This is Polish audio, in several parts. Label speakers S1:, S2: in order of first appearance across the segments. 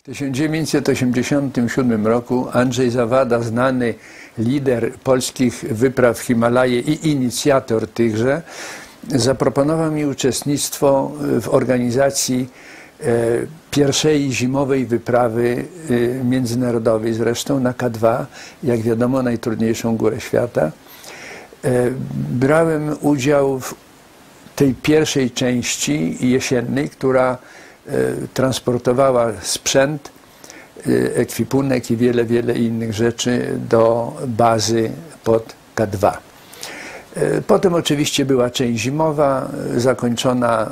S1: W 1987 roku Andrzej Zawada, znany lider polskich wypraw w Himalaje i inicjator tychże, zaproponował mi uczestnictwo w organizacji pierwszej zimowej wyprawy międzynarodowej, zresztą na K2, jak wiadomo, najtrudniejszą górę świata. Brałem udział w tej pierwszej części jesiennej, która transportowała sprzęt, ekwipunek i wiele innych rzeczy do bazy pod K2. Potem oczywiście była część zimowa, zakończona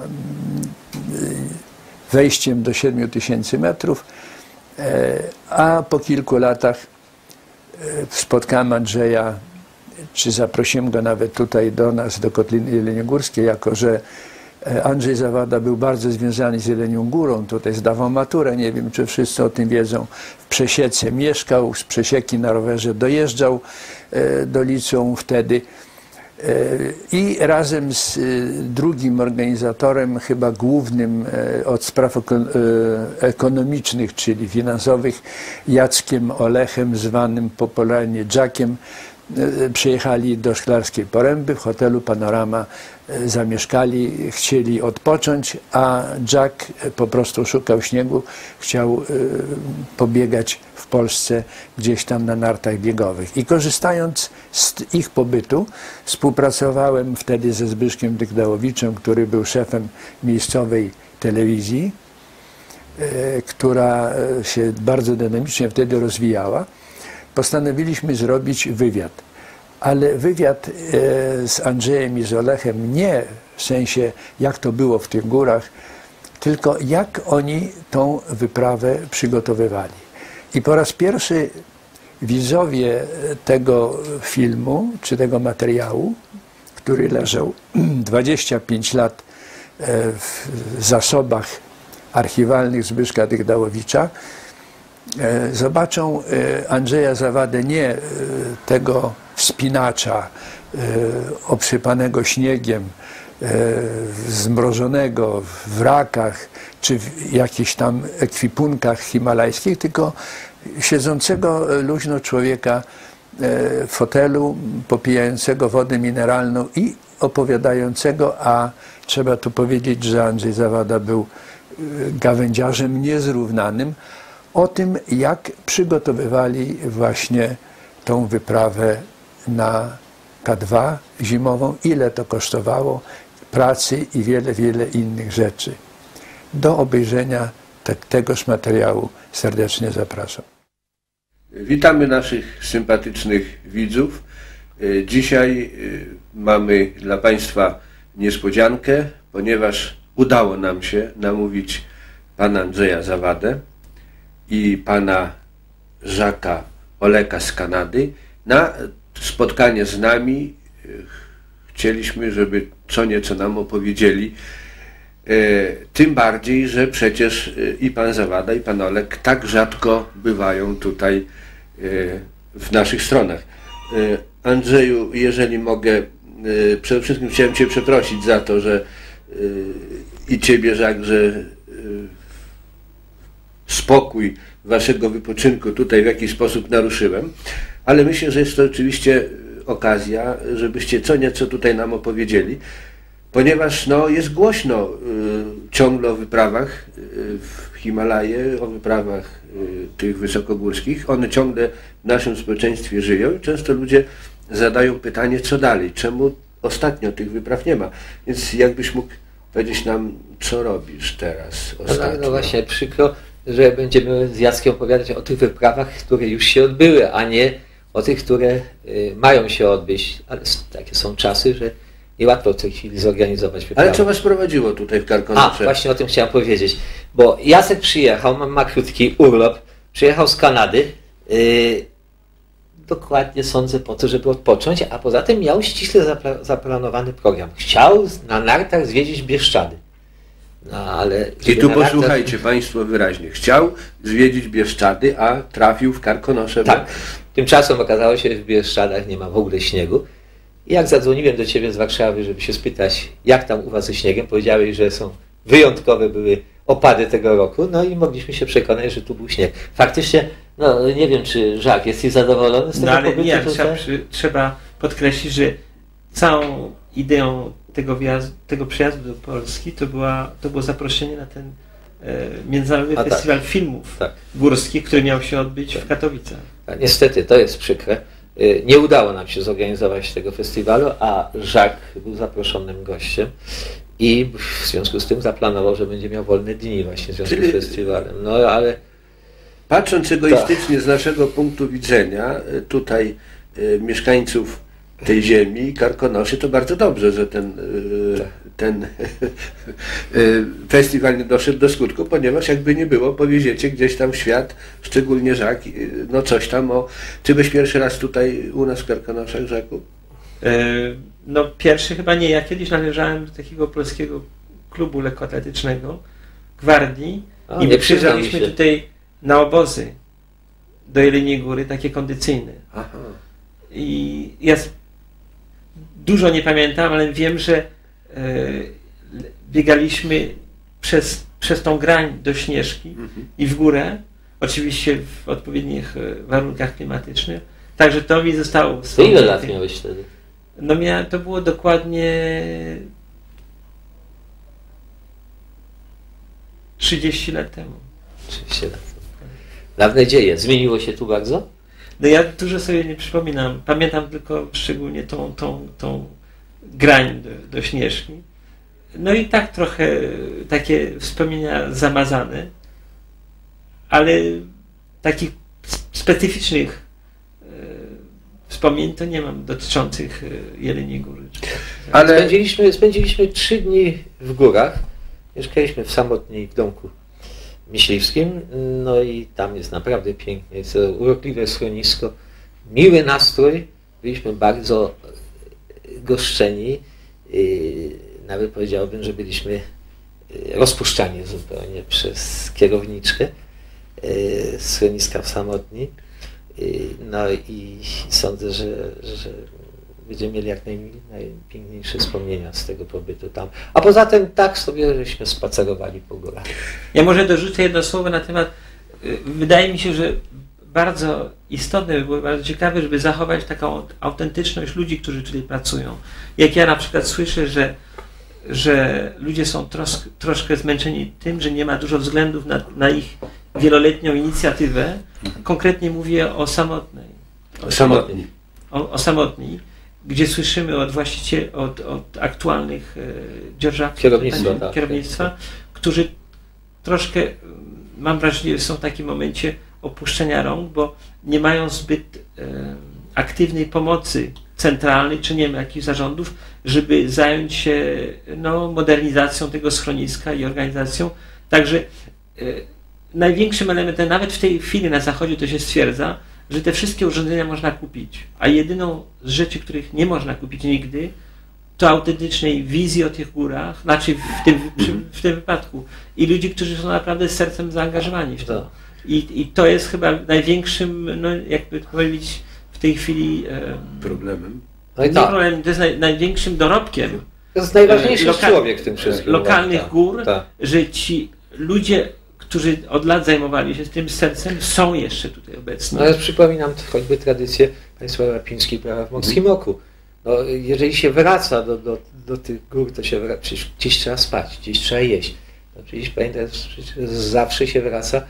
S1: wejściem do 7000 metrów, a po kilku latach spotkałem Andrzeja, czy zaprosiłem go nawet tutaj do nas, do Kotliny Jeleniogórskiej, jako że Andrzej Zawada był bardzo związany z Jelenią Górą, tutaj zdawał maturę, nie wiem, czy wszyscy o tym wiedzą. W Przesiece mieszkał, z Przesieki na rowerze dojeżdżał do liceum wtedy i razem z drugim organizatorem, chyba głównym od spraw ekonomicznych, czyli finansowych, Jackiem Olechem, zwanym popularnie Jackiem, przyjechali do Szklarskiej Poręby, w hotelu Panorama zamieszkali, chcieli odpocząć, a Jack po prostu szukał śniegu, chciał pobiegać w Polsce gdzieś tam na nartach biegowych. I korzystając z ich pobytu, współpracowałem wtedy ze Zbyszkiem Dygdałowiczem, który był szefem miejscowej telewizji, która się bardzo dynamicznie wtedy rozwijała. Postanowiliśmy zrobić wywiad, ale wywiad z Andrzejem i z Olechem nie w sensie, jak to było w tych górach, tylko jak oni tą wyprawę przygotowywali. I po raz pierwszy widzowie tego filmu, czy tego materiału, który leżał 25 lat w zasobach archiwalnych Zbyszka Dygdałowicza, zobaczą Andrzeja Zawadę, nie tego wspinacza obsypanego śniegiem, zmrożonego w wrakach czy w jakichś tam ekwipunkach himalajskich, tylko siedzącego luźno człowieka w fotelu, popijającego wodę mineralną i opowiadającego, a trzeba tu powiedzieć, że Andrzej Zawada był gawędziarzem niezrównanym, o tym, jak przygotowywali właśnie tą wyprawę na K2 zimową, ile to kosztowało pracy i wiele innych rzeczy. Do obejrzenia tegoż materiału serdecznie zapraszam.
S2: Witamy naszych sympatycznych widzów. Dzisiaj mamy dla Państwa niespodziankę, ponieważ udało nam się namówić pana Andrzeja Zawadę i pana Jacques'a Oleka z Kanady na spotkanie z nami. Chcieliśmy, żeby co nieco nam opowiedzieli. Tym bardziej, że przecież i pan Zawada, i pan Olek tak rzadko bywają tutaj w naszych stronach. Andrzeju, jeżeli mogę, przede wszystkim chciałem Cię przeprosić za to, że i Ciebie, Jacques, że spokój Waszego wypoczynku tutaj w jakiś sposób naruszyłem, ale myślę, że jest to oczywiście okazja, żebyście co nieco tutaj nam opowiedzieli, ponieważ no, jest głośno ciągle o wyprawach w Himalaje, o wyprawach tych wysokogórskich. One ciągle w naszym społeczeństwie żyją i często ludzie zadają pytanie, co dalej, czemu ostatnio tych wypraw nie ma. Więc jakbyś mógł powiedzieć nam, co robisz teraz ostatnio?
S3: No właśnie, przykro, że będziemy z Jackiem opowiadać o tych wyprawach, które już się odbyły, a nie o tych, które mają się odbyć. Ale takie są czasy, że niełatwo w tej chwili zorganizować wyprawę.
S2: Ale co Was prowadziło tutaj w Karkonosze?
S3: Właśnie o tym chciałem powiedzieć. Bo Jacek przyjechał, ma krótki urlop, przyjechał z Kanady, dokładnie sądzę po to, żeby odpocząć, a poza tym miał ściśle zaplanowany program. Chciał na nartach zwiedzić Bieszczady. No, ale
S2: i tu posłuchajcie Państwo wyraźnie. Chciał zwiedzić Bieszczady, a trafił w Karkonosze.
S3: Tak. Tymczasem okazało się, że w Bieszczadach nie ma w ogóle śniegu. I jak zadzwoniłem do Ciebie z Warszawy, żeby się spytać, jak tam u Was ze śniegiem, powiedziałeś, że są wyjątkowe były opady tego roku, no i mogliśmy się przekonać, że tu był śnieg. Faktycznie, no nie wiem, czy Jacques, jesteś zadowolony z tego
S4: ale
S3: pobytu
S4: nie,
S3: tutaj?
S4: trzeba podkreślić, że całą ideą tego przyjazdu do Polski to było zaproszenie na ten Międzynarodowy Festiwal Filmów Górskich, który miał się odbyć w Katowicach.
S3: A niestety, to jest przykre. Nie udało nam się zorganizować tego festiwalu, a Jacques był zaproszonym gościem i w związku z tym zaplanował, że będzie miał wolne dni właśnie w związku z festiwalem. No ale...
S2: Patrząc egoistycznie z naszego punktu widzenia, tutaj mieszkańców tej ziemi, Karkonoszy, to bardzo dobrze, że ten festiwal nie doszedł do skutku, ponieważ jakby nie było, powieziecie gdzieś tam w świat, szczególnie Jacques, no coś tam o... Czy byś pierwszy raz tutaj u nas w Karkonoszach, Jacques?
S4: No pierwszy chyba nie. Ja kiedyś należałem do takiego polskiego klubu lekkoatletycznego, Gwardii, i my przyjeżdżaliśmy tutaj na obozy do Jeleniej Góry, takie kondycyjne.
S2: Aha.
S4: I ja dużo nie pamiętam, ale wiem, że biegaliśmy przez tą grań do Śnieżki i w górę, oczywiście w odpowiednich warunkach klimatycznych. Także to mi zostało
S3: wspomniane. Ile lat miałeś wtedy?
S4: No to było dokładnie 30 lat temu.
S3: 30 lat. Dawne dzieje. Zmieniło się tu bardzo?
S4: No ja dużo sobie nie przypominam. Pamiętam tylko szczególnie tą grań do Śnieżki. No i tak trochę takie wspomnienia zamazane, ale takich specyficznych wspomnień to nie mam dotyczących Jeleniej Góry.
S3: Ale spędziliśmy 3 dni w górach. Mieszkaliśmy w Samotni w domku myśliwskim, no i tam jest naprawdę pięknie, jest urokliwe schronisko, miły nastrój, byliśmy bardzo goszczeni, nawet powiedziałbym, że byliśmy rozpuszczani zupełnie przez kierowniczkę schroniska w Samotni, no i sądzę, że będziemy mieli jak najpiękniejsze wspomnienia z tego pobytu tam. A poza tym tak sobie żeśmy spacerowali po górach.
S4: Ja może dorzucę jedno słowo na temat. Wydaje mi się, że bardzo istotne by było, bardzo ciekawe, żeby zachować taką autentyczność ludzi, którzy tutaj pracują. Jak ja na przykład słyszę, że ludzie są troszkę zmęczeni tym, że nie ma dużo względów na ich wieloletnią inicjatywę. Konkretnie mówię o Samotnej. O Samotni, gdzie słyszymy od aktualnych dzierżawców kierownictwa, którzy troszkę, mam wrażenie, są w takim momencie opuszczenia rąk, bo nie mają zbyt aktywnej pomocy centralnej, czy nie ma jakichś zarządów, żeby zająć się modernizacją tego schroniska i organizacją. Także największym elementem, nawet w tej chwili na Zachodzie to się stwierdza, że te wszystkie urządzenia można kupić, a jedyną z rzeczy, których nie można kupić nigdy, to autentycznej wizji o tych górach, znaczy w tym wypadku, i ludzi, którzy są naprawdę z sercem zaangażowani w to. I to jest chyba największym, jakby powiedzieć, w tej chwili
S2: problemem.
S4: Problemem, to jest największym dorobkiem.
S3: To jest najważniejszy człowiek w tym wszystkim.
S4: Lokalnych gór, że ci ludzie, którzy od lat zajmowali się tym sercem, są jeszcze tutaj obecni.
S3: No ja przypominam choćby tradycję państwa łapińskiej prawa w Morskim Oku. No, jeżeli się wraca do tych gór, to się wraca, przecież gdzieś trzeba spać, gdzieś trzeba jeść. No, przecież pamiętam, zawsze się wraca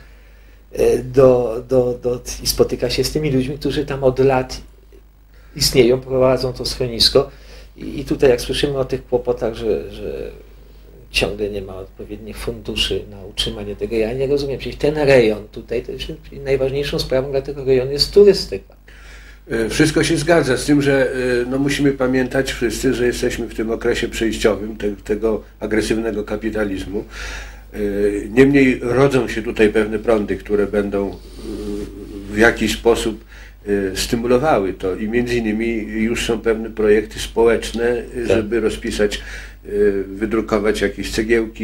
S3: i spotyka się z tymi ludźmi, którzy tam od lat istnieją, prowadzą to schronisko. I tutaj jak słyszymy o tych kłopotach, że ciągle nie ma odpowiednich funduszy na utrzymanie tego, ja nie rozumiem. Przecież ten rejon tutaj, to jest najważniejszą sprawą dla tego rejonu jest turystyka.
S2: Wszystko się zgadza z tym, że musimy pamiętać wszyscy, że jesteśmy w tym okresie przejściowym tego agresywnego kapitalizmu. Niemniej rodzą się tutaj pewne prądy, które będą w jakiś sposób stymulowały to i między innymi już są pewne projekty społeczne, żeby rozpisać, wydrukować jakieś cegiełki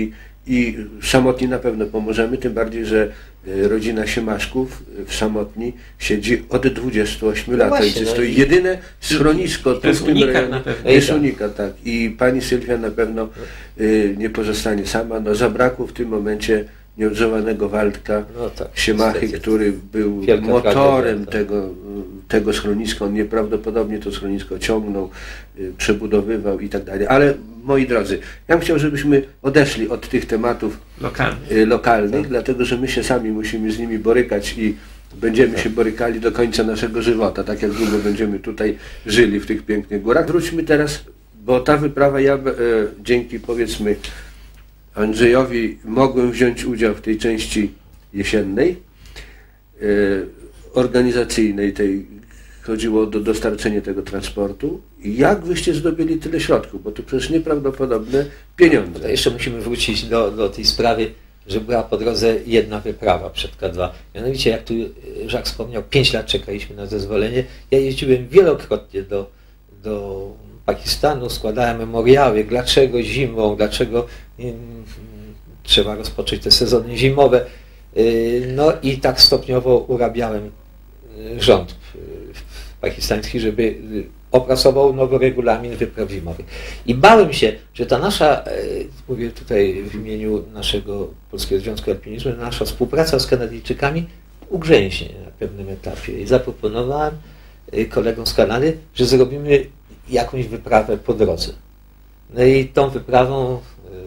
S2: i Samotni na pewno pomożemy, tym bardziej, że rodzina Siemaszków w Samotni siedzi od 28 lat.
S3: właśnie,
S2: Jest to jedyne schronisko tu w tym rejonie. Jest unikat, tak. I pani Sylwia na pewno nie pozostanie sama. Zabrakło w tym momencie nieodżałowanego Waldka Siemachy, który był motorem tego schroniska. On nieprawdopodobnie to schronisko ciągnął, przebudowywał i tak dalej. Ale moi drodzy, ja bym chciał, żebyśmy odeszli od tych tematów lokalnych, dlatego że my się sami musimy z nimi borykać i będziemy się borykali do końca naszego żywota, tak jak długo będziemy tutaj żyli w tych pięknych górach. Wróćmy teraz, bo ta wyprawa, ja dzięki powiedzmy Andrzejowi mogłem wziąć udział w tej części jesiennej, organizacyjnej, chodziło o dostarczenie tego transportu. Jak wyście zdobyli tyle środków? Bo to przecież nieprawdopodobne pieniądze.
S3: To jeszcze musimy wrócić do tej sprawy, że była po drodze jedna wyprawa przed K2. Mianowicie, jak tu Jacques wspomniał, 5 lat czekaliśmy na zezwolenie. Ja jeździłem wielokrotnie do Pakistanu, składałem memoriały, dlaczego zimą, dlaczego trzeba rozpocząć te sezony zimowe. No i tak stopniowo urabiałem rząd pakistański, żeby opracował nowy regulamin wypraw zimowych. I bałem się, że ta nasza, mówię tutaj w imieniu naszego Polskiego Związku Alpinizmu, nasza współpraca z Kanadyjczykami ugrzęźnie na pewnym etapie. I zaproponowałem kolegom z Kanady, że zrobimy jakąś wyprawę po drodze. No i tą wyprawą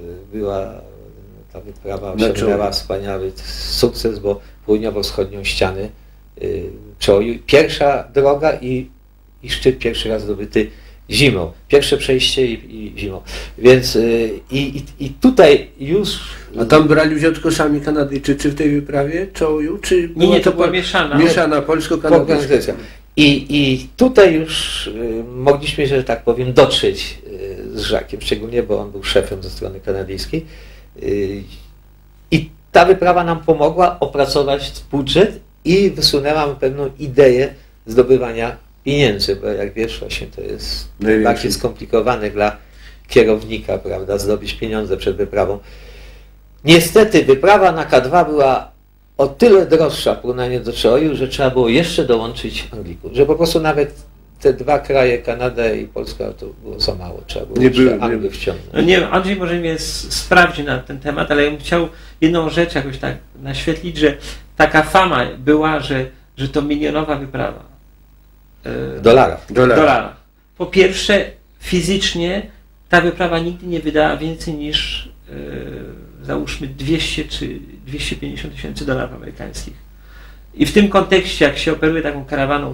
S3: ta wyprawa osiągnęła wspaniały sukces, bo południowo-wschodnią ścianę przełoił. Pierwsza droga i szczyt pierwszy raz zdobyty zimą. Pierwsze przejście i zimą. Więc i tutaj już...
S2: A tam brali udział tylko sami Kanadyjczycy w tej wyprawie? Czołoju? Czy
S4: nie, to była mieszana.
S2: Mieszana polsko-kanadyjska.
S3: I tutaj już mogliśmy, że tak powiem, dotrzeć z Jacques'em, szczególnie, bo on był szefem ze strony kanadyjskiej. I ta wyprawa nam pomogła opracować budżet i wysunęła pewną ideę zdobywania pieniędzy, bo jak wiesz, właśnie to jest bardziej skomplikowane dla kierownika, prawda, zdobyć pieniądze przed wyprawą. Niestety wyprawa na K2 była o tyle droższa w porównaniu do Czoju, że trzeba było jeszcze dołączyć Anglików, że po prostu nawet te dwa kraje, Kanada i Polska, to było za mało, trzeba było jeszcze Anglię wciągnąć.
S4: No nie, Andrzej może mnie sprawdzi na ten temat, ale ja bym chciał jedną rzecz jakoś tak naświetlić, że taka fama była, że to milionowa wyprawa.
S3: W dolarach.
S4: Po pierwsze, fizycznie ta wyprawa nigdy nie wydała więcej niż załóżmy 200 czy 250 tysięcy dolarów amerykańskich. I w tym kontekście, jak się operuje taką karawaną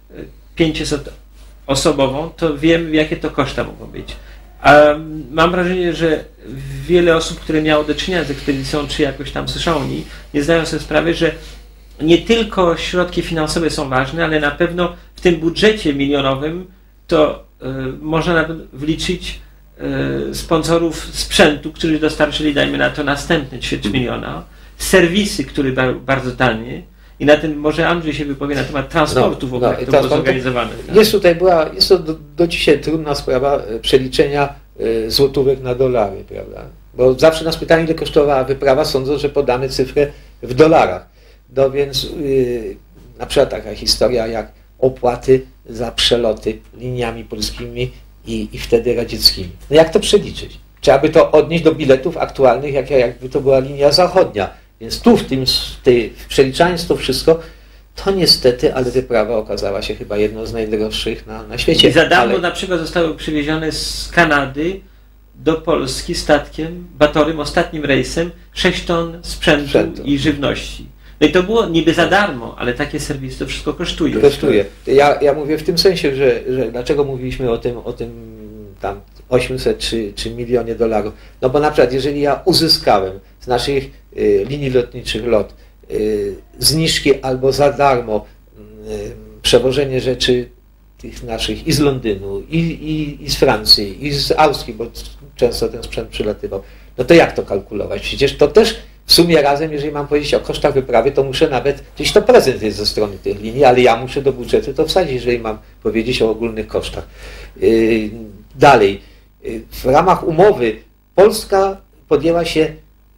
S4: 500-osobową, to wiem, jakie to koszta mogą być. A mam wrażenie, że wiele osób, które miało do czynienia z ekspedycją, czy jakoś tam słyszało o niej, nie zdają sobie sprawy, że nie tylko środki finansowe są ważne, ale na pewno w tym budżecie milionowym to można nawet wliczyć sponsorów sprzętu, którzy dostarczyli, dajmy na to, następne ćwierć miliona, serwisy, które były bardzo tanie, i na tym może Andrzej się wypowie na temat transportu w ogóle, jak to było zorganizowane.
S3: Jest to do dzisiaj trudna sprawa przeliczenia złotówek na dolary, prawda? Bo zawsze nas pytanie, ile kosztowała wyprawa, sądzą, że podamy cyfrę w dolarach. No więc na przykład taka historia jak opłaty za przeloty liniami polskimi i wtedy radzieckimi. No jak to przeliczyć? Trzeba by to odnieść do biletów aktualnych, jakby to była linia zachodnia. Więc tu przeliczając to wszystko, to niestety, ale wyprawa okazała się chyba jedną z najdroższych na świecie.
S4: I za darmo na przykład zostały przywiezione z Kanady do Polski statkiem, batorym, ostatnim rejsem, 6 ton sprzętu i żywności. No i to było niby za darmo, ale takie serwisy to wszystko kosztuje.
S3: Ja mówię w tym sensie, że dlaczego mówiliśmy o tym tam 800 czy milionie dolarów. No bo na przykład jeżeli ja uzyskałem z naszych linii lotniczych lot zniżki albo za darmo przewożenie rzeczy tych naszych i z Londynu, i z Francji, i z Austrii, bo często ten sprzęt przylatywał, no to jak to kalkulować? Przecież to też w sumie razem, jeżeli mam powiedzieć o kosztach wyprawy, to muszę nawet, gdzieś to prezent jest ze strony tych linii, ale ja muszę do budżetu to wsadzić, jeżeli mam powiedzieć o ogólnych kosztach. Dalej, w ramach umowy Polska podjęła się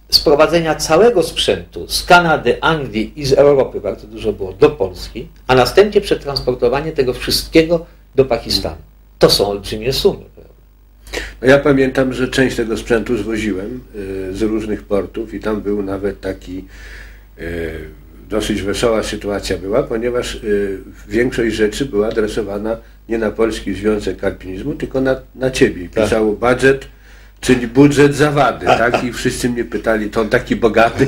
S3: sprowadzenia całego sprzętu z Kanady, Anglii i z Europy, bardzo dużo było, do Polski, a następnie przetransportowanie tego wszystkiego do Pakistanu. To są olbrzymie sumy.
S2: No ja pamiętam, że część tego sprzętu zwoziłem z różnych portów i tam był nawet taki dosyć wesoła sytuacja była, ponieważ większość rzeczy była adresowana nie na Polski Związek Alpinizmu, tylko na ciebie. Pisało budżet, czyli budżet zawady, tak? I wszyscy mnie pytali, to on taki bogaty.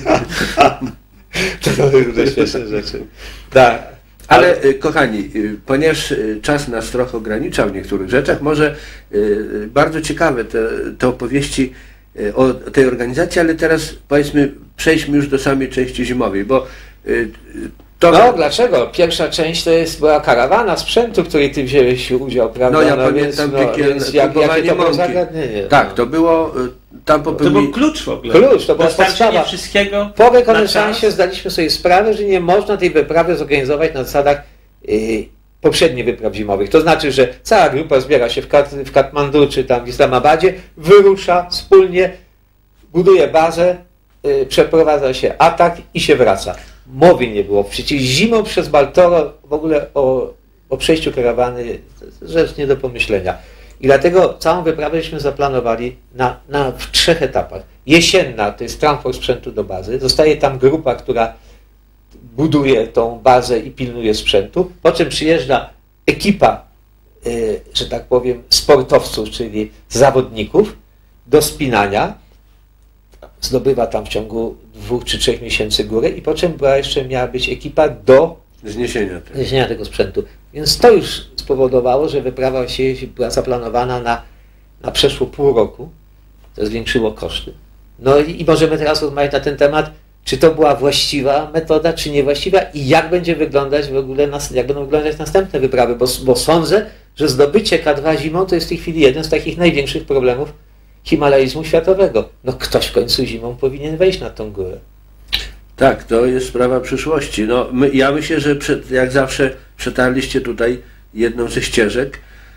S3: To są różne śmieszne rzeczy. Tak.
S2: Ale kochani, ponieważ czas nas trochę ograniczał w niektórych rzeczach, może bardzo ciekawe te opowieści o tej organizacji, ale teraz powiedzmy przejdźmy już do samej części zimowej, bo to...
S3: No dlaczego? Pierwsza część to była karawana sprzętu, w której ty wziąłeś udział, prawda?
S2: No ja pamiętam
S3: jakie to było zagadnienie.
S2: Tak, to było tam
S4: To był klucz w ogóle.
S3: Klucz, to była podstawa.
S4: Wszystkiego
S3: Po rekonesansie zdaliśmy sobie sprawę, że nie można tej wyprawy zorganizować na zasadach poprzednich wypraw zimowych. To znaczy, że cała grupa zbiera się w Katmandu czy tam w Islamabadzie, wyrusza wspólnie, buduje bazę, przeprowadza się atak i się wraca. Mowy nie było. Przecież zimą przez Baltoro w ogóle o przejściu karawany to jest rzecz nie do pomyślenia. I dlatego całą wyprawę zaplanowali w 3 etapach. Jesienna to jest transport sprzętu do bazy. Zostaje tam grupa, która buduje tą bazę i pilnuje sprzętu. Po czym przyjeżdża ekipa, że tak powiem, sportowców, czyli zawodników do spinania. Zdobywa tam w ciągu 2 czy 3 miesięcy górę i po czym miała być ekipa do zniesienia tego sprzętu. Więc to już spowodowało, że wyprawa była zaplanowana na przeszło pół roku. To zwiększyło koszty. No i możemy teraz rozmawiać na ten temat, czy to była właściwa metoda, czy niewłaściwa i jak będzie wyglądać w ogóle, jak będą wyglądać następne wyprawy, bo sądzę, że zdobycie K2 zimą to jest w tej chwili jeden z takich największych problemów himalaizmu światowego. No ktoś w końcu zimą powinien wejść na tą górę.
S2: Tak, to jest sprawa przyszłości. No, ja myślę, że jak zawsze przetarliście tutaj jedną ze ścieżek,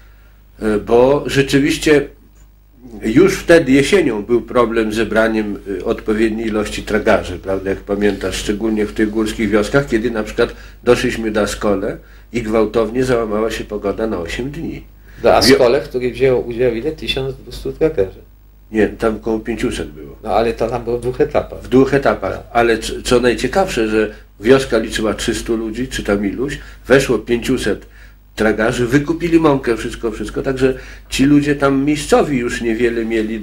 S2: bo rzeczywiście już wtedy jesienią był problem z zebraniem odpowiedniej ilości tragarzy, prawda, jak pamiętasz, szczególnie w tych górskich wioskach, kiedy na przykład doszliśmy do Askole i gwałtownie załamała się pogoda na 8 dni.
S3: Do Askole, w której wzięło udział ile? 1200 tragarzy.
S2: Nie, tam około 500 było.
S3: No ale to tam było w 2 etapach.
S2: W 2 etapach, ale co najciekawsze, że wioska liczyła 300 ludzi, czy tam iluś, weszło 500 tragarzy, wykupili mąkę, wszystko, także ci ludzie tam miejscowi już niewiele mieli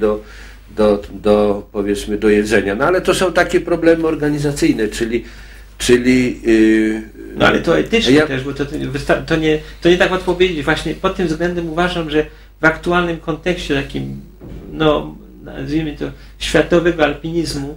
S2: do powiedzmy do jedzenia. No ale to są takie problemy organizacyjne, czyli
S4: no ale to etycznie też, bo to nie tak łatwo powiedzieć. Właśnie pod tym względem uważam, że w aktualnym kontekście takim, no nazwijmy to, światowego alpinizmu,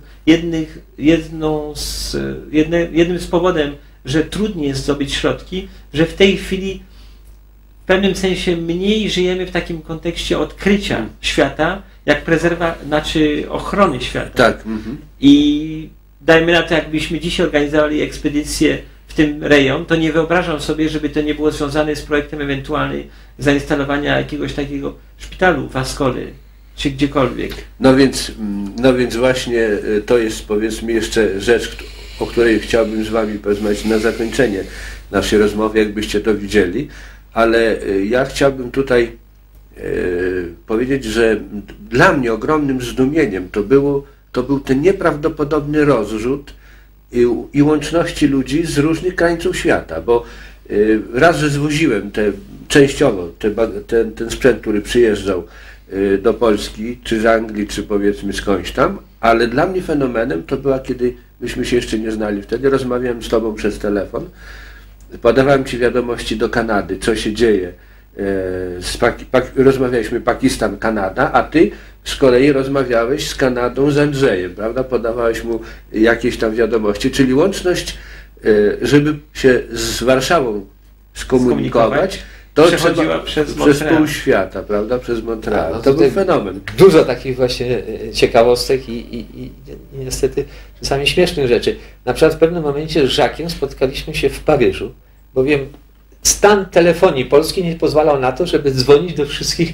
S4: jednym z powodów, że trudniej jest zdobyć środki, że w tej chwili w pewnym sensie mniej żyjemy w takim kontekście odkrycia świata, jak ochrony świata.
S2: Tak.
S4: I dajmy na to, jakbyśmy dzisiaj organizowali ekspedycję w tym rejon, to nie wyobrażam sobie, żeby to nie było związane z projektem ewentualnej zainstalowania jakiegoś takiego szpitalu w Askole, czy gdziekolwiek.
S2: No więc właśnie to jest powiedzmy jeszcze rzecz, o której chciałbym z wami porozmawiać na zakończenie naszej rozmowy, jakbyście to widzieli, ale ja chciałbym tutaj powiedzieć, że dla mnie ogromnym zdumieniem to był ten nieprawdopodobny rozrzut i łączności ludzi z różnych krańców świata, bo raz, że zwoziłem częściowo ten sprzęt, który przyjeżdżał do Polski, czy z Anglii, czy powiedzmy skądś tam, ale dla mnie fenomenem to była, kiedy myśmy się jeszcze nie znali wtedy, rozmawiałem z tobą przez telefon, podawałem ci wiadomości do Kanady, co się dzieje, rozmawialiśmy Pakistan, Kanada, a ty z kolei rozmawiałeś z Kanadą, z Andrzejem, prawda, podawałeś mu jakieś tam wiadomości, czyli łączność, żeby się z Warszawą skomunikować, to trzeba przez pół świata, prawda, przez Montreal.
S3: No,
S2: to był fenomen.
S3: Dużo takich właśnie ciekawostek i niestety czasami śmiesznych rzeczy. Na przykład w pewnym momencie z Jacques'em spotkaliśmy się w Paryżu, bowiem stan telefonii polskiej nie pozwalał na to, żeby dzwonić do wszystkich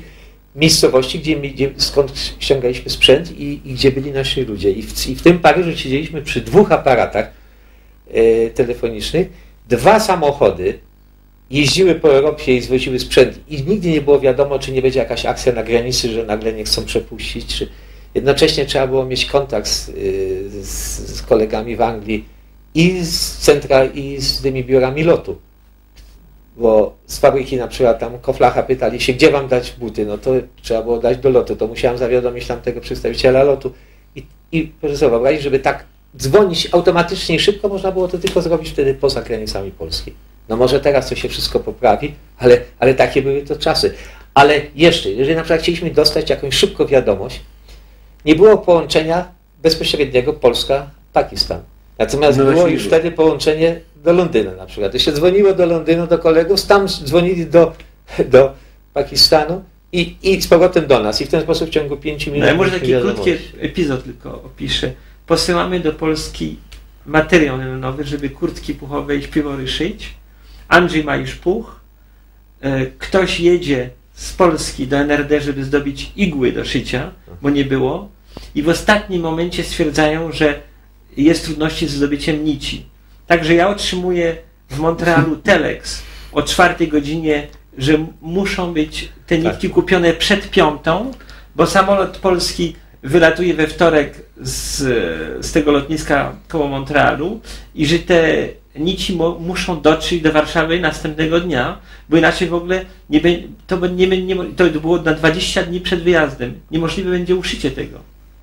S3: miejscowości, skąd ściągaliśmy sprzęt i gdzie byli nasi ludzie. I w tym Paryżu siedzieliśmy przy 2 aparatach telefonicznych, 2 samochody jeździły po Europie i zwoziły sprzęt i nigdy nie było wiadomo, czy nie będzie jakaś akcja na granicy, że nagle nie chcą przepuścić, czy jednocześnie trzeba było mieć kontakt z kolegami w Anglii i z centra, i z tymi biurami lotu. Bo z fabryki na przykład tam Koflacha pytali się, gdzie wam dać buty, no to trzeba było dać do lotu, to musiałem zawiadomić tamtego przedstawiciela lotu i proszę sobie wyobrazić, żeby tak dzwonić automatycznie i szybko można było to tylko zrobić wtedy poza granicami Polski. No może teraz to się wszystko poprawi, ale takie były to czasy. Ale jeszcze, jeżeli na przykład chcieliśmy dostać jakąś szybką wiadomość, nie było połączenia bezpośredniego Polska-Pakistan. Natomiast było już wtedy połączenie do Londynu na przykład. To się dzwoniło do Londynu, do kolegów, tam dzwonili do Pakistanu i z powrotem do nas. I w ten sposób w ciągu 5 minut...
S4: No ja może taki krótki epizod tylko opiszę. Posyłamy do Polski materiał nylonowy, żeby kurtki puchowe i śpiwory szyć. Andrzej ma już puch. Ktoś jedzie z Polski do NRD, żeby zdobyć igły do szycia, bo nie było. I w ostatnim momencie stwierdzają, że jest trudności z zdobyciem nici. Także ja otrzymuję w Montrealu telex o 4 godzinie, że muszą być te nitki kupione przed 5, bo samolot polski wylatuje we wtorek z tego lotniska koło Montrealu i że te nici muszą dotrzeć do Warszawy następnego dnia, bo inaczej w ogóle to było na 20 dni przed wyjazdem. Niemożliwe będzie uszycie tego.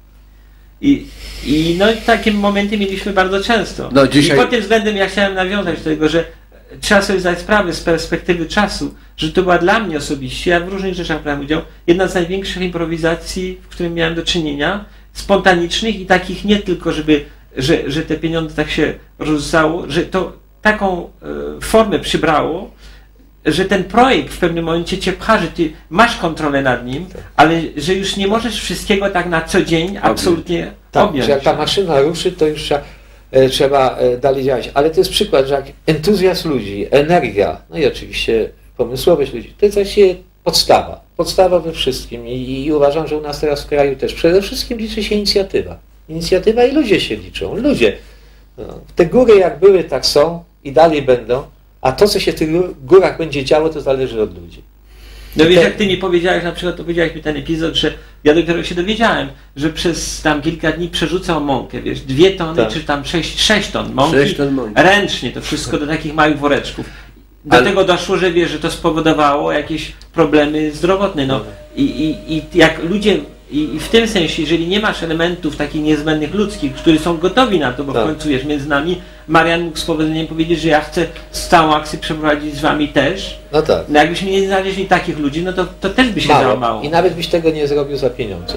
S4: I no takie momenty mieliśmy bardzo często.
S2: No, dzisiaj...
S4: I pod tym względem ja chciałem nawiązać do tego, że trzeba sobie zdać sprawę z perspektywy czasu, że to była dla mnie osobiście, ja w różnych rzeczach brałem udział, jedna z największych improwizacji, w którym miałem do czynienia, spontanicznych i takich nie tylko, że te pieniądze tak się rozrzucało, że to taką formę przybrało, że ten projekt w pewnym momencie cię pcha, że ty masz kontrolę nad nim, ale że już nie możesz wszystkiego tak na co dzień absolutnie objąć.
S3: Że jak ta maszyna ruszy, to już trzeba dalej działać. Ale to jest przykład, że jak entuzjazm ludzi, energia, no i oczywiście pomysłowość ludzi, to jest właściwie podstawa. Podstawa we wszystkim. I uważam, że u nas teraz w kraju też przede wszystkim liczy się inicjatywa. Inicjatywa i ludzie się liczą. Ludzie. No, te góry jak były, tak są i dalej będą. A to, co się w tych górach będzie działo, to zależy od ludzi.
S4: No wiesz, jak ty mi powiedziałeś, na przykład opowiedziałeś mi ten epizod, że ja dopiero się dowiedziałem, że przez tam kilka dni przerzucał mąkę, wiesz, 2 tony, czy tam 6 ton mąki,
S2: 6 ton mąki, ręcznie,
S4: to wszystko do takich małych woreczków. Do tego doszło, że wiesz, że to spowodowało jakieś problemy zdrowotne. No. I jak ludzie, i w tym sensie, jeżeli nie masz elementów takich niezbędnych ludzkich, którzy są gotowi na to, bo w końcu wiesz, między nami, Marian mógł z powodzeniem powiedzieć, że ja chcę całą akcję przeprowadzić z wami też.
S3: No tak.
S4: No jakbyśmy nie znaleźli takich ludzi, no to też by się załamało.
S3: I nawet byś tego nie zrobił za pieniądze.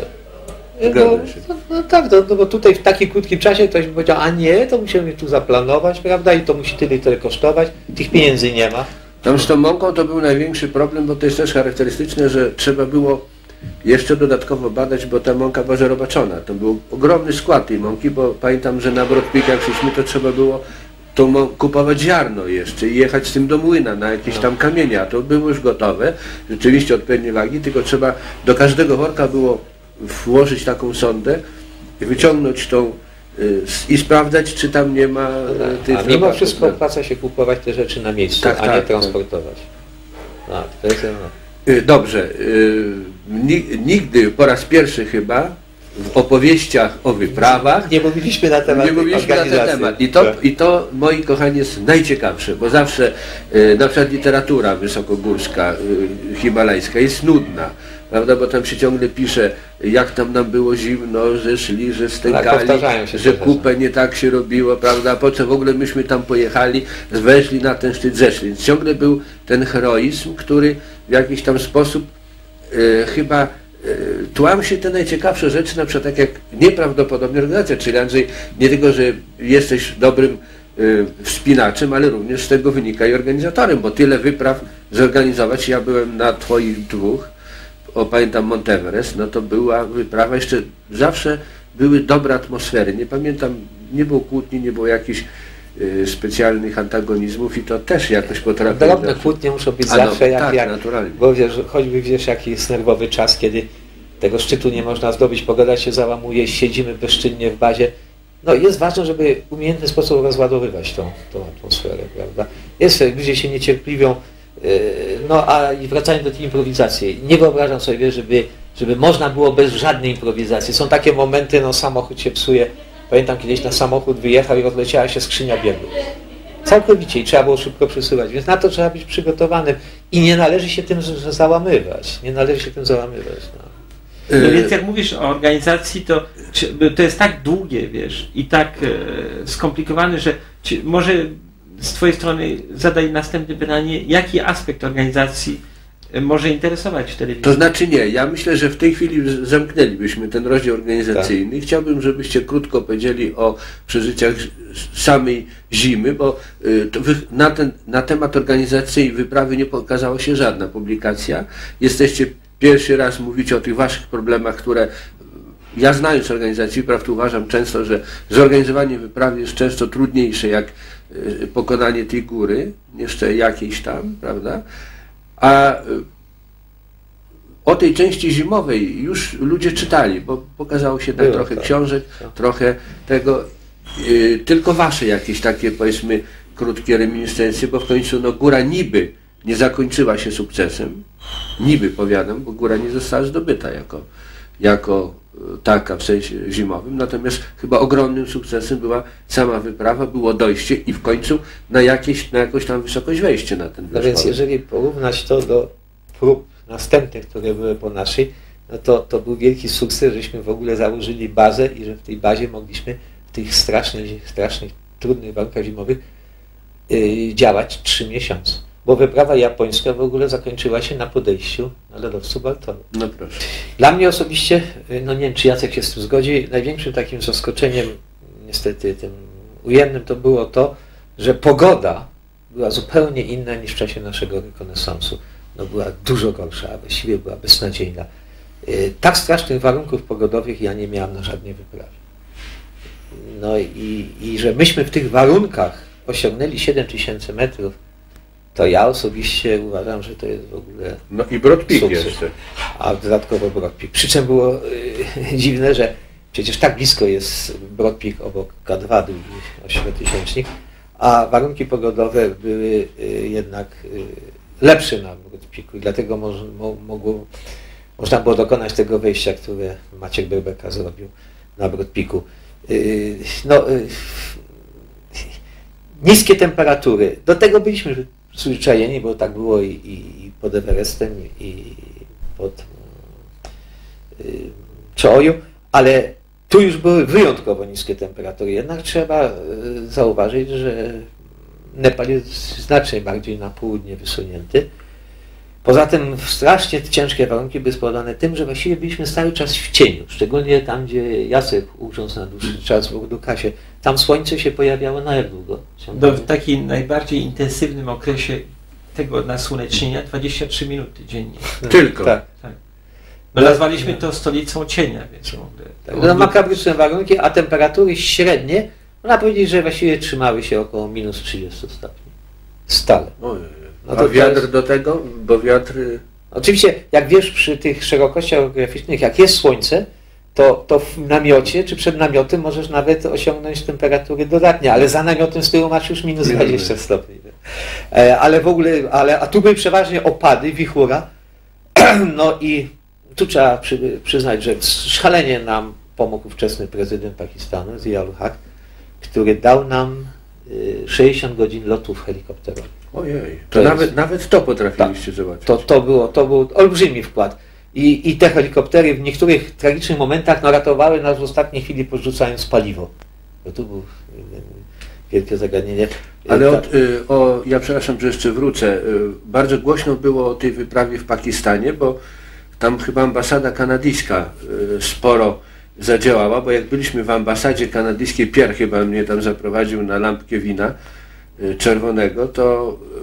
S3: No tak, bo tutaj w takim krótkim czasie ktoś by powiedział, a nie, to musimy tu zaplanować, prawda, i to musi tyle i tyle kosztować, tych pieniędzy nie ma.
S2: Tam z tą mąką to był największy problem, bo to jest też charakterystyczne, że trzeba było jeszcze dodatkowo badać, bo ta mąka była żerobaczona. To był ogromny skład tej mąki, bo pamiętam, że na Brodpik jak szliśmy, to trzeba było kupować ziarno jeszcze i jechać z tym do młyna na jakieś tam kamienia. To było już gotowe, rzeczywiście odpowiedniej wagi, tylko trzeba do każdego worka było włożyć taką sondę i wyciągnąć tą i sprawdzać, czy tam nie ma tych...
S3: A mimo wszystko opłaca się kupować te rzeczy na miejscu, a nie transportować. To jest
S2: Dobrze. Nigdy po raz pierwszy chyba w opowieściach o wyprawach
S3: nie mówiliśmy na temat
S2: ten temat. I to, moi kochani, jest najciekawsze, bo zawsze na przykład literatura wysokogórska, himalajska jest nudna, prawda, bo tam się ciągle pisze, jak tam nam było zimno, że szli, że stękali, że kupę nie tak się robiło, prawda, po co w ogóle myśmy tam pojechali, weszli na ten szczyt, zeszli. Więc ciągle był ten heroizm, który w jakiś tam sposób chyba tłam się te najciekawsze rzeczy, na przykład tak jak nieprawdopodobna organizacja, czyli Andrzej, nie tylko, że jesteś dobrym wspinaczem, ale również z tego wynika i organizatorem, bo tyle wypraw zorganizować, ja byłem na twoich 2, pamiętam Monteverest, no to była wyprawa, jeszcze zawsze były dobre atmosfery, nie pamiętam, nie było kłótni, nie było jakichś specjalnych antagonizmów i to też jakoś potrafi...
S3: Drobne kłótnie muszą być zawsze,
S2: tak, naturalnie.
S3: Bo wiesz, choćby wiesz, jaki jest nerwowy czas, kiedy tego szczytu nie można zdobyć, pogoda się załamuje, siedzimy bezczynnie w bazie. No jest ważne, żeby w umiejętny sposób rozładowywać tą atmosferę, prawda? Ludzie się niecierpliwią, no a i wracając do tej improwizacji, nie wyobrażam sobie, żeby można było bez żadnej improwizacji. Są takie momenty, no samochód się psuje. Pamiętam kiedyś na samochód wyjechał i rozleciała się skrzynia biegów. Całkowicie i trzeba było szybko przesuwać, więc na to trzeba być przygotowanym i nie należy się tym załamywać. Nie należy się tym załamywać. No.
S4: No więc jak mówisz o organizacji, to jest tak długie, wiesz, i tak skomplikowane, że może z Twojej strony zadaj następne pytanie, jaki aspekt organizacji może interesować w telewizji?
S2: To znaczy nie, ja myślę, że w tej chwili zamknęlibyśmy ten rozdział organizacyjny. Tak. Chciałbym, żebyście krótko powiedzieli o przeżyciach samej zimy, bo na temat organizacji i wyprawy nie pokazała się żadna publikacja. Jesteście pierwszy raz mówić o tych waszych problemach, które ja znając organizację wypraw, to uważam często, że zorganizowanie wyprawy jest często trudniejsze jak pokonanie tej góry, jeszcze jakiejś tam, prawda? A o tej części zimowej już ludzie czytali, bo pokazało się tam trochę książek, trochę tego, tylko wasze jakieś takie, powiedzmy, krótkie reminiscencje, bo w końcu no, góra niby nie zakończyła się sukcesem, niby powiadam, bo góra nie została zdobyta jako taka w sensie zimowym, natomiast chyba ogromnym sukcesem była sama wyprawa, było dojście i w końcu na jakąś tam wysokość wejście na ten
S3: No więc jeżeli porównać to do prób następnych, które były po naszej, no to był wielki sukces, żeśmy w ogóle założyli bazę i że w tej bazie mogliśmy w tych strasznych, trudnych warunkach zimowych działać 3 miesiące. Bo wyprawa japońska w ogóle zakończyła się na podejściu na lodowcu Baltonu.
S2: No proszę.
S3: Dla mnie osobiście, no nie wiem, czy Jacek się z tym zgodzi, największym takim zaskoczeniem, niestety tym ujemnym, to było to, że pogoda była zupełnie inna niż w czasie naszego rekonesansu. No była dużo gorsza, a właściwie była beznadziejna. Tak strasznych warunków pogodowych ja nie miałem na żadnej wyprawie. No i że myśmy w tych warunkach osiągnęli 7000 metrów, to ja osobiście uważam, że to jest w ogóle
S2: no i Broad Peak
S3: sukces.
S2: jeszcze.
S3: A dodatkowo Broad Peak. Przy czym było dziwne, że przecież tak blisko jest Broad Peak obok K2, długi 8000, a warunki pogodowe były jednak lepsze na Broad Peaku i dlatego można było dokonać tego wejścia, które Maciek Berbeka zrobił na Broad Peaku. Niskie temperatury. Do tego byliśmy przyzwyczajeni, bo tak było i pod Everestem, i pod Choju, ale tu już były wyjątkowo niskie temperatury. Jednak trzeba zauważyć, że Nepal jest znacznie bardziej na południe wysunięty. Poza tym strasznie ciężkie warunki były spowodowane tym, że właściwie byliśmy cały czas w cieniu, szczególnie tam, gdzie Jacek ugrzązł na dłuższy czas w Urdukasie. Tam słońce się pojawiało na jak długo?
S4: W takim najbardziej intensywnym okresie tego nasłonecznienia 23 minuty dziennie.
S2: Tylko.
S3: Tak.
S4: No nazwaliśmy to stolicą cienia, więc
S3: tak. No, makabryczne warunki, a temperatury średnie, można powiedzieć, że właściwie trzymały się około minus 30 stopni. Stale.
S2: No to wiatr do tego? Bo wiatr...
S3: Oczywiście, jak wiesz, przy tych szerokościach geograficznych, jak jest słońce, to w namiocie czy przed namiotem możesz nawet osiągnąć temperatury dodatnie, ale za namiotem z tyłu masz już minus 20 stopni. Ale w ogóle, a tu były przeważnie opady, wichura. No i tu trzeba przyznać, że szalenie nam pomógł ówczesny prezydent Pakistanu, Zia-ul Haq, który dał nam 60 godzin lotów helikopterowych.
S2: Ojej, to nawet to potrafiliście zobaczyć.
S3: To był olbrzymi wkład. I te helikoptery w niektórych tragicznych momentach ratowały nas w ostatniej chwili, podrzucając paliwo. Bo tu było wielkie zagadnienie.
S2: Ale ja przepraszam, że jeszcze wrócę. Bardzo głośno było o tej wyprawie w Pakistanie, bo tam chyba ambasada kanadyjska sporo zadziałała, bo jak byliśmy w ambasadzie kanadyjskiej, Pierre chyba mnie tam zaprowadził na lampkę wina czerwonego, to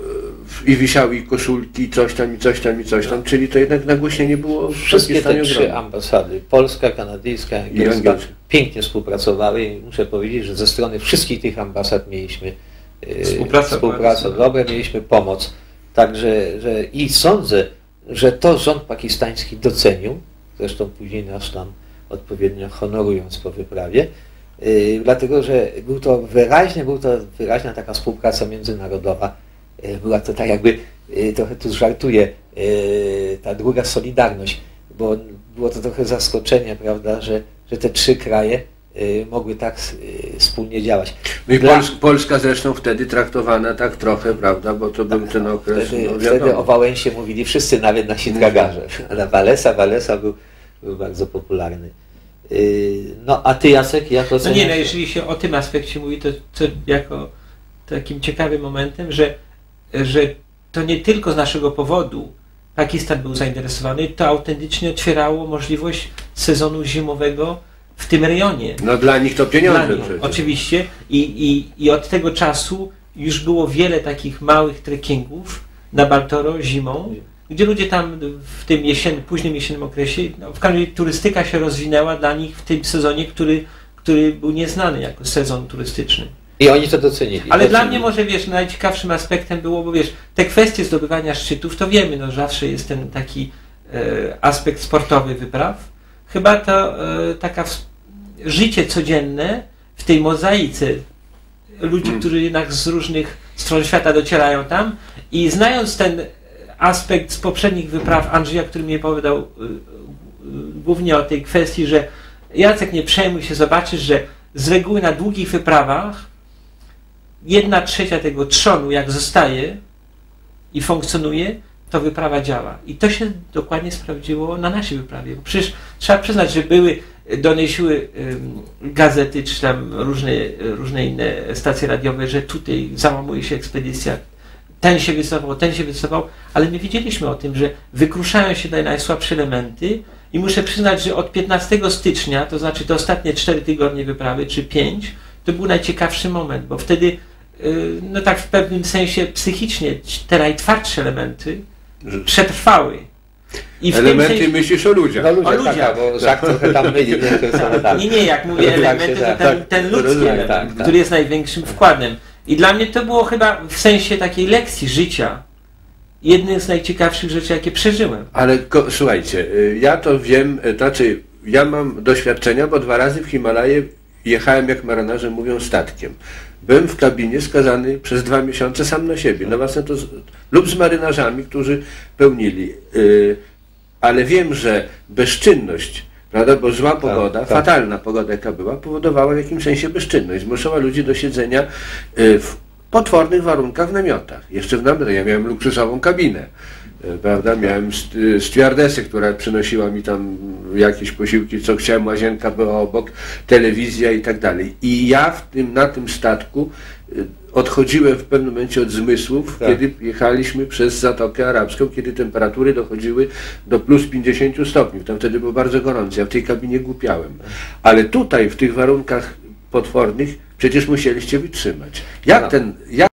S2: i wisiały i koszulki, i coś tam, i coś tam, i coś tam, czyli to jednak nagłośnienie było
S3: Wszystkie te 3 ambasady, polska, kanadyjska, angielska, pięknie współpracowały i muszę powiedzieć, że ze strony wszystkich tych ambasad mieliśmy współpracę dobrą, mieliśmy pomoc. Także i sądzę, że to rząd pakistański docenił, zresztą później nas tam odpowiednio honorując po wyprawie, dlatego, że była to wyraźna taka współpraca międzynarodowa. Była to tak jakby, trochę tu żartuję, ta druga solidarność, bo było to trochę zaskoczenie, prawda, że te 3 kraje mogły tak wspólnie działać.
S2: No i Polska zresztą wtedy traktowana tak trochę, prawda, bo to był ten okres.
S3: Wtedy o Wałęsie mówili wszyscy, nawet nasi tragarze. Ale Walesa był bardzo popularny. No a ty, Jacek, jak oceniasz?
S4: No nie, jeżeli się o tym aspekcie mówi, to jako takim ciekawym momentem, że to nie tylko z naszego powodu Pakistan był zainteresowany, to autentycznie otwierało możliwość sezonu zimowego w tym rejonie.
S2: No dla nich to pieniądze przecież.
S4: Oczywiście i od tego czasu już było wiele takich małych trekkingów na Baltoro zimą, gdzie ludzie tam w tym późnym jesiennym okresie, no, w każdym razie turystyka się rozwinęła dla nich w tym sezonie, który był nieznany jako sezon turystyczny.
S3: I oni to docenili.
S4: Ale dla mnie może, wiesz, najciekawszym aspektem było, bo wiesz, te kwestie zdobywania szczytów, to wiemy, no zawsze jest ten taki aspekt sportowy wypraw. Chyba to taka życie codzienne w tej mozaice ludzi, którzy jednak z różnych stron świata docierają tam i znając ten aspekt z poprzednich wypraw Andrzeja, który mi opowiadał głównie o tej kwestii, że Jacek, nie przejmuj się, zobaczysz, że z reguły na długich wyprawach 1/3 tego trzonu, jak zostaje i funkcjonuje, to wyprawa działa. I to się dokładnie sprawdziło na naszej wyprawie. Bo przecież trzeba przyznać, że donosiły gazety, czy tam różne inne stacje radiowe, że tutaj załamuje się ekspedycja, ten się wycofał, ale my wiedzieliśmy o tym, że wykruszają się najsłabsze elementy i muszę przyznać, że od 15 stycznia, to znaczy te ostatnie 4 tygodnie wyprawy, czy 5, to był najciekawszy moment, bo wtedy, no tak w pewnym sensie psychicznie, te najtwardsze elementy przetrwały.
S2: I elementy sensie, myślisz o ludziach.
S3: O ludziach, bo Żak trochę tam myli.
S4: Nie, jak mówię elementy, to ten ludzki element, który jest największym wkładem. I dla mnie to było chyba w sensie takiej lekcji życia jednym z najciekawszych rzeczy, jakie przeżyłem.
S2: Ale słuchajcie, ja to wiem, znaczy ja mam doświadczenia, bo 2 razy w Himalaje jechałem, jak marynarze mówią, statkiem. Byłem w kabinie skazany przez 2 miesiące sam na siebie, na własne to, lub z marynarzami, którzy pełnili. Ale wiem, że bezczynność, prawda, bo zła pogoda, fatalna pogoda jaka była, powodowała w jakimś sensie bezczynność. Zmuszała ludzi do siedzenia w potwornych warunkach w namiotach. Jeszcze w namiotach. Ja miałem luksusową kabinę, prawda, miałem stewardessę, która przynosiła mi tam jakieś posiłki, co chciałem, łazienka była obok, telewizja i tak dalej. I ja na tym statku odchodziłem w pewnym momencie od zmysłów, kiedy jechaliśmy przez Zatokę Arabską, kiedy temperatury dochodziły do plus 50 stopni. Tam wtedy było bardzo gorąco, ja w tej kabinie głupiałem. Ale tutaj, w tych warunkach potwornych, przecież musieliście wytrzymać. Jak